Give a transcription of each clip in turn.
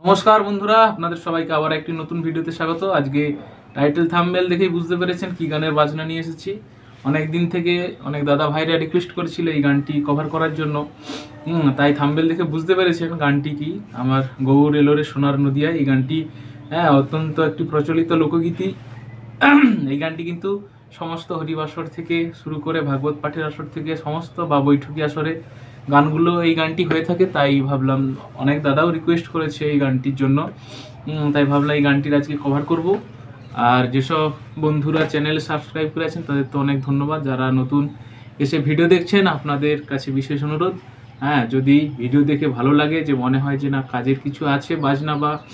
নমস্কার বন্ধুরা, আপনাদের সবাইকে আবার একটি নতুন ভিডিওতে স্বাগত। আজকে টাইটেল থাম্বনেল দেখেই বুঝতে পেরেছেন কি গানের বাজনা নিয়ে এসেছি। অনেক দিন থেকে অনেক দাদা ভাইরা রিকোয়েস্ট করেছিল এই গানটি কভার করার জন্য। তাই থাম্বনেল দেখে বুঝতে পেরেছেন গানটি কি। আমার গৌর এলোরে সোনার নদিয়া, এই গানটি অত্যন্ত একটি প্রচলিত লোকগীতি। এই গানটি কিন্তু সমস্ত হরিবাসর থেকে শুরু করে ভাগবত পাঠের আসর থেকে সমস্ত বা বৈঠকি আসরে গানগুলো এই গানটি হয়ে থাকে। তাই ভাবলাম, অনেক দাদাও রিকোয়েস্ট করেছে এই গানটির জন্য, তাই ভাবলাম এই গানটির আজকে কভার করব। আর যেসব বন্ধুরা চ্যানেলে সাবস্ক্রাইব করেছেন তাদের তো অনেক ধন্যবাদ। যারা নতুন এসে ভিডিও দেখছেন আপনাদের কাছে বিশেষ অনুরোধ, যদি ভিডিও দেখে ভালো লাগে, যে মনে হয় যে না কাজের কিছু আছে বাজনা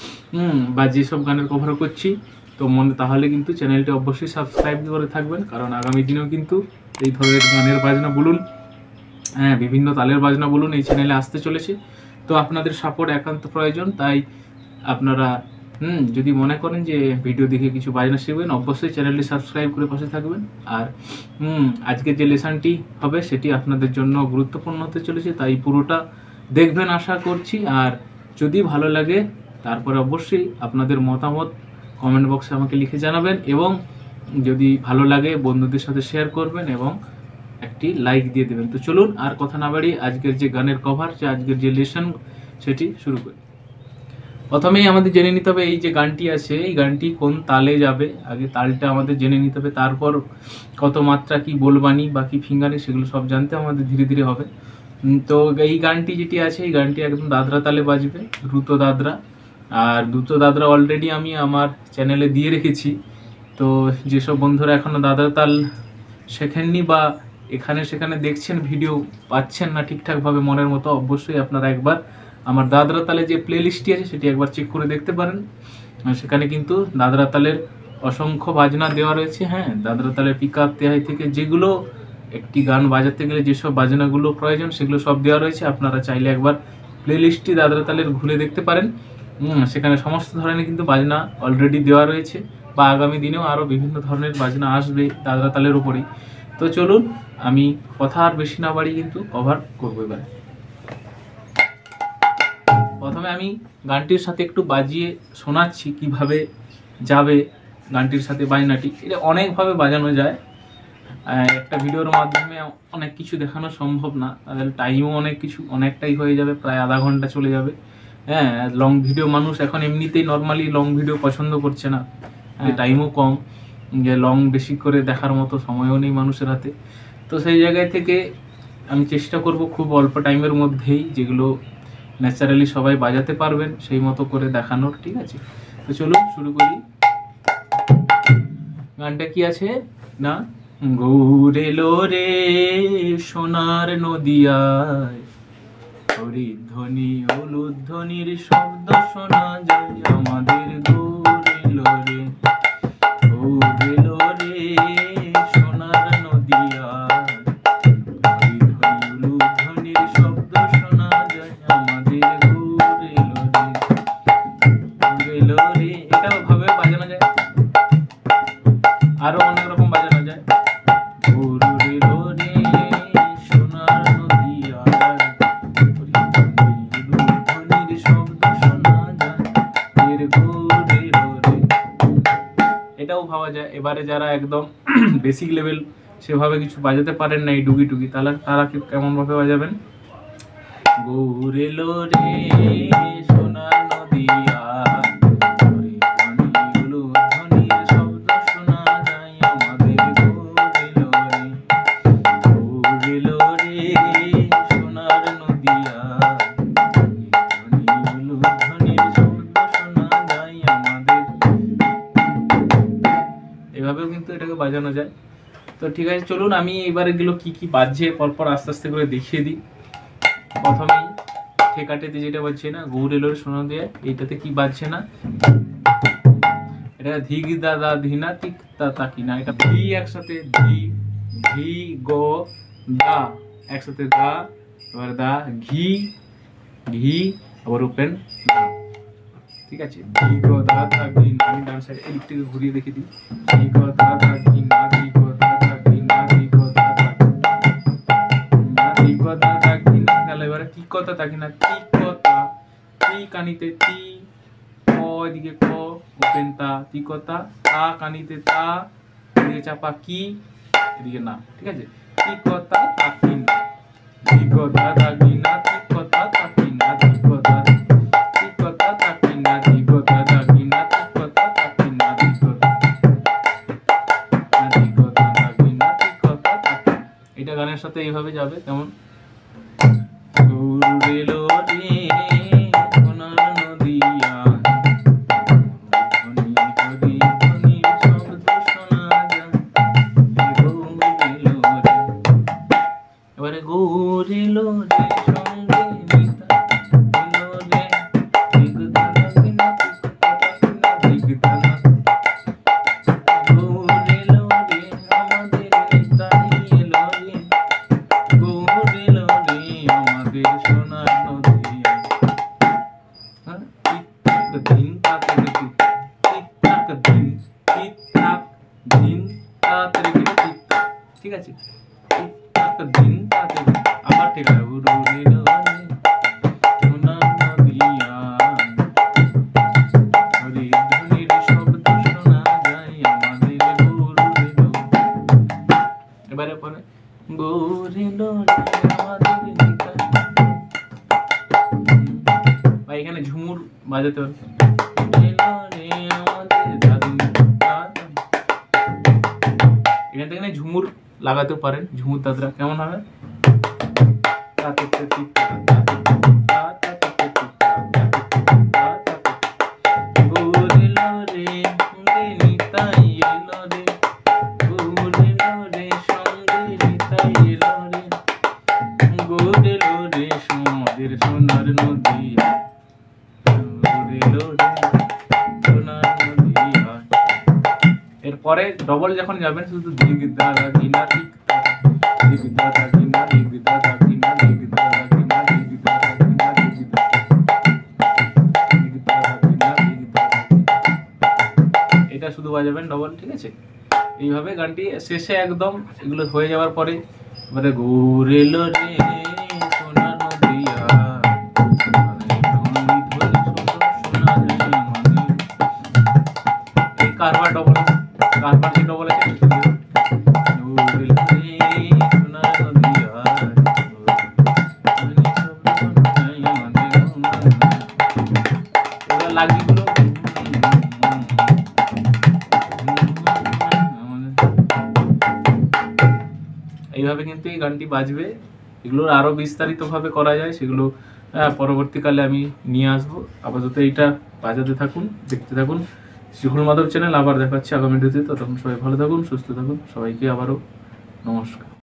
বা যেসব গানের কভার করছি তো তাহলে কিন্তু চ্যানেলটি অবশ্যই সাবস্ক্রাইব করে থাকবেন। কারণ আগামী দিনেও কিন্তু এই ধরনের গানের বাজনা বলুন, বিভিন্ন তালের বাজনা বলুন, এই চ্যানেলে আসতে চলেছে। তো আপনাদের সাপোর্ট একান্ত প্রয়োজন। তাই আপনারা যদি মনে করেন যে ভিডিও দেখে কিছু বাজনা শিখবেন, অবশ্যই চ্যানেলটি সাবস্ক্রাইব করে পাশে থাকবেন। আর আজকের যে লেসনটি হবে সেটি আপনাদের জন্য গুরুত্বপূর্ণ হতে চলেছে, তাই পুরোটা দেখবেন আশা করছি। আর যদি ভালো লাগে তারপরে অবশ্যই আপনাদের মতামত কমেন্ট বক্সে আমাকে লিখে জানাবেন, এবং যদি ভালো লাগে বন্ধুদের সাথে শেয়ার করবেন এবং একটি লাইক দিয়ে দেবেন। তো চলুন আর কথা না বাড়িয়ে আজকের যে গানের কভার, আজকের যে লেসন সেটি শুরু করি। প্রথমেই আমাদের জেনে নিতে হবে এই যে গানটি আছে এই গানটি কোন তালে যাবে। আগে তালটা আমাদের জেনে নিতে হবে, তারপর কত মাত্রা কি বলবানি বা কি ফিঙ্গারিং সেগুলো সব জানতে আমাদের ধীরে ধীরে হবে। তো এই গানটি যেটি আছে এই গানটি একদম দাদরা তালে বাজবে, দ্রুত দাদরা। আর দ্রুত দাদরা অলরেডি আমি আমার চ্যানেলে দিয়ে রেখেছি। তো যেসব বন্ধুরা এখনও দাদরা তাল শেখেননি বা এখানে সেখানে দেখছেন ভিডিও পাচ্ছেন না ঠিকঠাকভাবে মনের মতো, অবশ্যই আপনারা একবার আমার দাদরা তালে যে প্লে লিস্টটি আছে সেটি একবার চেক করে দেখতে পারেন। সেখানে কিন্তু দাদরা তালের অসংখ্য বাজনা দেওয়া রয়েছে। দাদরা তালের পিক আপ তেহাই থেকে যেগুলো একটি গান বাজাতে গেলে যেসব বাজনাগুলো প্রয়োজন সেগুলো সব দেওয়া রয়েছে। আপনারা চাইলে একবার প্লে লিস্টটি দাদরা তালের ঘুরে দেখতে পারেন। সেখানে সমস্ত ধরনের কিন্তু বাজনা অলরেডি দেওয়া রয়েছে, বা আগামী দিনেও আরও বিভিন্ন ধরনের বাজনা আসবে দাদরা তালের উপরেই। তো চলুন আমি কথা আর বেশি না বাড়ি কিন্তু কভার করবো এবার। প্রথমে আমি গানটির সাথে একটু বাজিয়ে শোনাচ্ছি কিভাবে যাবে গানটির সাথে বাজনাটি। এটা অনেকভাবে বাজানো যায়, একটা ভিডিওর মাধ্যমে অনেক কিছু দেখানো সম্ভব না, তাদের টাইমও অনেকটাই হয়ে যাবে, প্রায় আধা ঘন্টা চলে যাবে। লং ভিডিও মানুষ এখন এমনিতেই নর্মালি লং ভিডিও পছন্দ করছে না, টাইমও কম, যে লং বেশি করে দেখার মতো সময়ও নেই মানুষের হাতে। তো সেই জায়গায় থেকে আমি চেষ্টা করব খুব অল্প টাইমের মধ্যেই যেগুলো ন্যাচারালি সবাই বাজাতে পারবেন সেই মতো করে দেখানোর, ঠিক আছে? তো চলুন শুরু করি। গানটা কি আছে না, গৌর এলো রে সোনার নদিয়ায়, হরিধ্বনি উলুধ্বনির শব্দ শোনা যায় আমাদের গৌর এলো রে, গৌর এলো রে সোনার নদিয়ায়, হরিধ্বনি উলুধ্বনির শব্দ শোনা যায় আমাদের গৌর এলো রে, গৌর এলো রে। এটাও ভাবে বাজানো যায়, আরো অনেক রকম বাজানো যায়। গৌর এলো রে সোনার নদিয়ায়, হরিধ্বনি উলুধ্বনির শব্দ শোনা যায় এর গৌর এলো রে। এটাও ভাবা যায়। এবারে যারা একদম বেসিক লেভেল সেভাবে কিছু বাজাতে পারেন না এই ডুগি টুগি, তাহলে তারা কেমন ভাবে বাজাবেন, গৌর এলো রে সোনার নদিয়ায়, হরিধ্বনি উলুধ্বনির শব্দ শোনা যায় আমাদের গৌর এলো রে, গৌর এলো রে সোনার নদিয়ায়, হরিধ্বনি উলুধ্বনির শব্দ শোনা যায় আমাদের। এভাবেও কিন্তু এটাকে বাজানো যায়। তো ঠিক আছে, চলুন আমি এবার এগুলো কি কি বাজছে পরপর আস্তে আস্তে করে দেখিয়ে দিই। প্রথমেই ঠেকাটেতে যেটা বাজছে না, গৌর এলো রে সোনা দিয়ে, এইটাতে কি বাজছে না, এটা ধি গি দা দা ধি না তিক তা তা কি না, এটা ধি একসাথে ধি ধি গো দা একসাথে দা, এবার দা ঘি ঘি আবার ওপেন দা, ঠিক আছে? ধি গো দা দা ঘি না, আমি ডান সাইড এই দিকটাকে ঘুরিয়ে দেখে দিই, ধি গো দা দা ঘি না, ধি গো দা দা ঘি না, ধি গো দা দা না, ধি গো দা দা ঘি না। তাহলে এবারে কি কথা থাকি না, তি কথা তি কানিতে তি এদিকে ক, ওপেন তা, তিকতা, তা কানিতে তা, এদিকে চাপা কি, এদিকে না, ঠিক আছে? তিকতা তাকি না, তিকতা তাকি না, তিকতা তাকি না, তিকতা, তিকতা তাকি না, তিকতা তাকি না, তিকতা তাকি না, তিকতা, তিকতা তাকি না, তিকতা তাকি। এটা গানের সাথে এইভাবে যাবে। তেমন গৌর এলো রে সোনার নদিয়া, ধ্বনি হরি ধ্বনি শব্দ শোনা যায়, গৌর এলো রে। এবারে গৌর এলো রে সঙ্গে নিতা এলো রে, দিগদানা দিনা দিগদানা দিগদানা, গৌর এলো রে আমাদের নিতাই এলো রে, গৌর এলো রে আমাদের সোনার নদিয়া। হ্যাঁ, টিকটাক দিন তাতে রেখে, টিকটাক দিন, টিকটাক দিন তাতে রেখে টিকটাক, ঠিক আছে? টিকটাক দিন তাতে রেখে। আবার ঠিক আছে, গৌর এলো রে সোনার নদিয়া, হরি ধ্বনির শব্দ শোনা যায় আমাদের গৌর এলো। এবারে পরে গৌর এলো রে আমাদের নিতাই। বা এখানে ঝুমুর বাজাতে হবে, এলো রে আমাদের দাদু দাদা। এখান থেকে ঝুমুর লাগাতেও পারেন, ঝুমুর দাদরা কেমন হবে? তাতে তে তি তা, তাতে তে তি তা, তাতে তে তি তা, তাতে তে তি তা, তাতে। গৌর এলো রে সঙ্গে নিতাই এলো রে, গৌর এলো রে সঙ্গে নিতাই এলো রে, গৌর এলো রে আমাদের সোনার নদিয়া, গৌর এলো রে সোনার নদিয়া। এরপরে ডবল যখন যাবেন শুধু দিগদা দিনা টিকতা, দিগদা দিনা দিগদা দিনা দিগদা দিনা দিগদা দিনা দিগদা, দিগদা দিনা দিগদা। এটা শুধু বাজাবেন ডবল, ঠিক আছে? এইভাবে গানটি শেষে একদম এগুলো হয়ে যাওয়ার পরে এবারে গৌর এলো রে সোনার নদিয়া, এই কারবার ডবল, কারবার যে ডবল আছে, গৌর এলো রে সোনার নদিয়া, এবার লাগিগুলো এইভাবে কিন্তু এই গানটি বাজবে। এগুলোর আরো বিস্তারিতভাবে করা যায়, সেগুলো পরবর্তীকালে আমি নিয়ে আসবো। আপাতত এইটা বাজাতে থাকুন, দেখতে থাকুন। শিখুল মাধব চ্যানেল। আবার দেখাচ্ছি আগামী ভিডিওতে। ততক্ষণ সবাই ভালো থাকুন, সুস্থ থাকুন। সবাইকে আবারও নমস্কার।